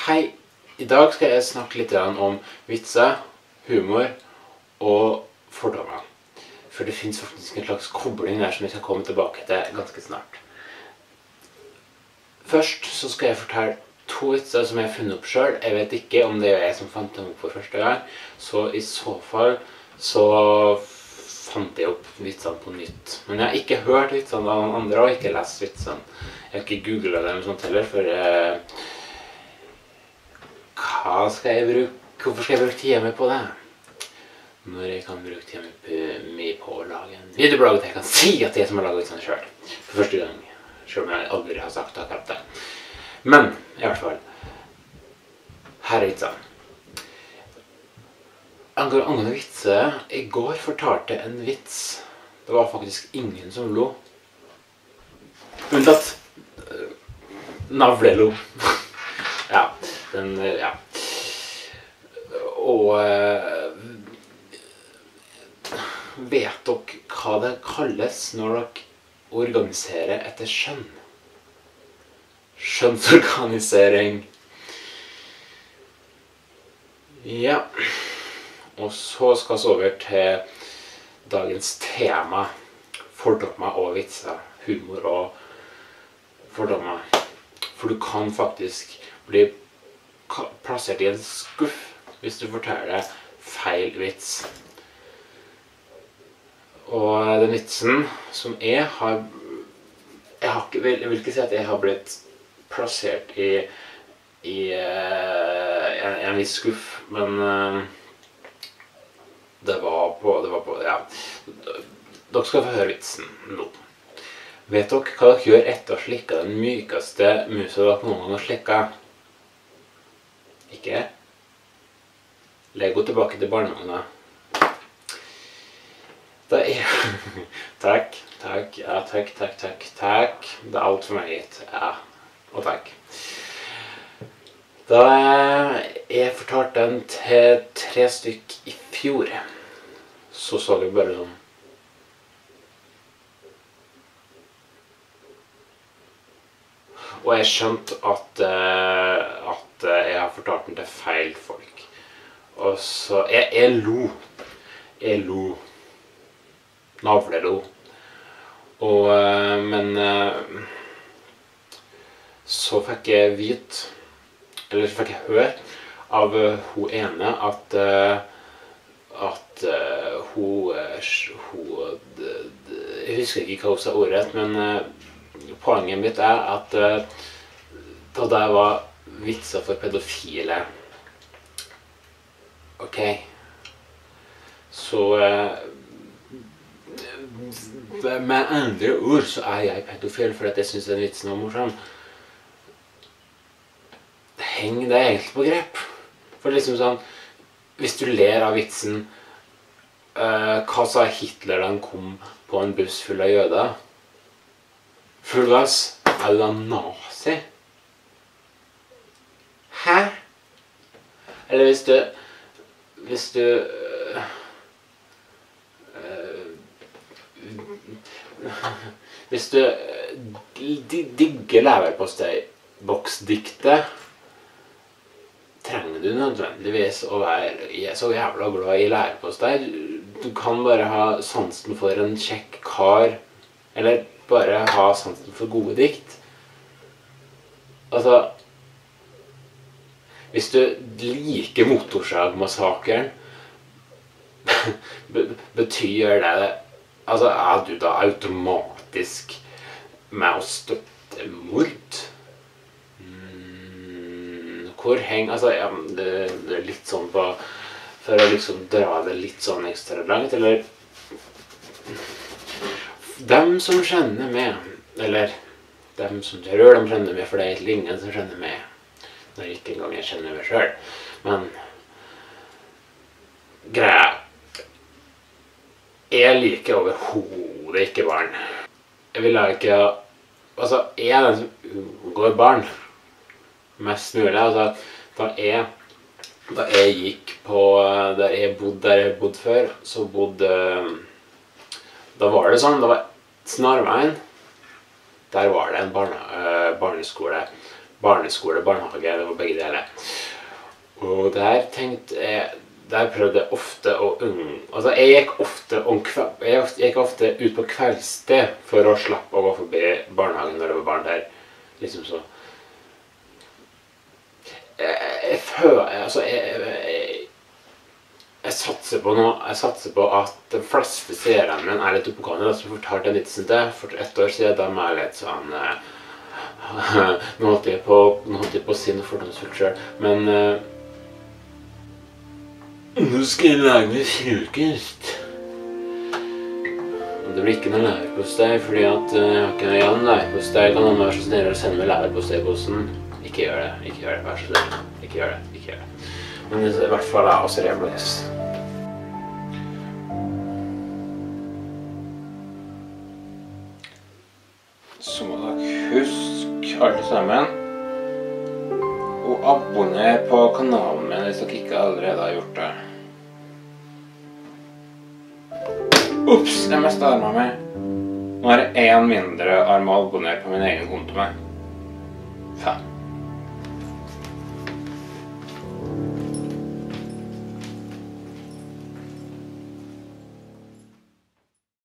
Hei, i dag skal jeg snakke litt om vitser, humor og fordommer. For det finnes faktisk en slags kobling der som jeg skal komme tilbake til ganske snart. Først så skal jeg fortelle 2 vitser som jeg har funnet opp selv. Jeg vet ikke om det er jeg som fant dem opp for første gang, så i så fall så fant jeg opp vitsene på nytt. Men jeg har ikke hørt vitsene av noen andre og ikke lest vitsene. Jeg har ikke googlet dem sånt heller, for hva skal jeg bruke? Hvorfor skal jeg bruke tiden min på det? Når jeg kan bruke tiden min på å lage en videoblogg, at jeg kan si at jeg som har laget vitsene selv. For første gang. Selv om jeg aldri har sagt akkurat det. Men, i hvert fall. Her er vitsene. Angående vitser, i går fortalte en vits. Det var faktisk ingen som lo. Unntatt navlelo. Ja, ja. Og vet dere hva det kalles når dere organiserer etter skjønn? Skjønnsorganisering. Ja. Og så skal vi over til dagens tema. Fordommer og vitser. Humor og fordommer. For du kan faktisk bli plassert i en skuff hvis du forteller feil vits. Og den vitsen som jeg vil ikke si at jeg har blitt plassert i en viss skuff, men det var på, ja. Dere skal få høre vitsen nå. Vet dere hva dere gjør etter å slikke den mykeste musa dere noen gang har slikket? Ikke? Lego tilbake til barndommen. Det er... Takk, ja, takk. Det er alt for meg gitt. Ja, og takk. Da jeg fortalte den til 3 stykk i fjor, så jeg bare sånn. Og jeg skjønte at jeg har fortalt den til feil folk. Og så, jeg lo. Navlelo. Og, men så fikk jeg vite, eller så fikk jeg høre av hun ene at hun, jeg husker ikke hva hun sa ordet, men poenget mitt er at da det var vitser for pedofile. Ok. Så med andre ord så er jeg pedofil fordi jeg synes den vitsen var morsom. Heng det egentlig på grep. For liksom sånn, hvis du ler av vitsen, hva sa Hitler da han kom på en buss full av jøder? Full gass? Er du da nazi? Hæ? Eller hvis du digger leverpostei-boksdiktet, trenger du nødvendigvis å være så jævla glad i leverpostei. Du kan bare ha sansen for en kjekk kar, eller bare ha sansen for gode dikt. Altså, hvis du liker Motorsagmassakren, betyr det, altså er du da automatisk med å støtte mord? Hvor henger, altså ja, det er litt sånn på, for å liksom dra det litt sånn ekstra langt, eller dem som kjenner meg, eller dem som tror de kjenner meg, for det er egentlig ingen som kjenner meg, når ikke engang jeg kjenner meg selv, men greia, jeg liker overhodet ikke barn. Jeg vil ikke, altså jeg er den som går barn, mest mulig, altså da jeg gikk på, der jeg bodde før, så da var det sånn, det var Snarveien, der var det en barneskole, barneskole, barnehage, det var begge deler. Og der tenkte jeg, der prøvde jeg ofte å altså jeg gikk ofte ut på kveldssted for å slappe å gå forbi barnehagen når det var barn der. Liksom så. Jeg satser på noe. Jeg satser på at de fleste seerne mine er litt oppegående. Som fortalte en vitsen til for 1 år siden, da er jeg litt sånn nå holdt jeg på å si noe fordomsfullt selv, men nå skal jeg lage meg frokost. Det blir ikke noe leverpostei, fordi at jeg har ikke noe igjen leverpostei. Kan noen være så snill å sende meg leverposteiposen? Ikke gjør det, vær så snill. Ikke gjør det. Men i hvert fall er også rebels. Så må dere huske alle sammen å abonnere på kanalen min hvis dere ikke allerede har gjort det. Ups, jeg mistet armen min. Nå har jeg 1 mindre arm å abonnere på min egen konto med. 5.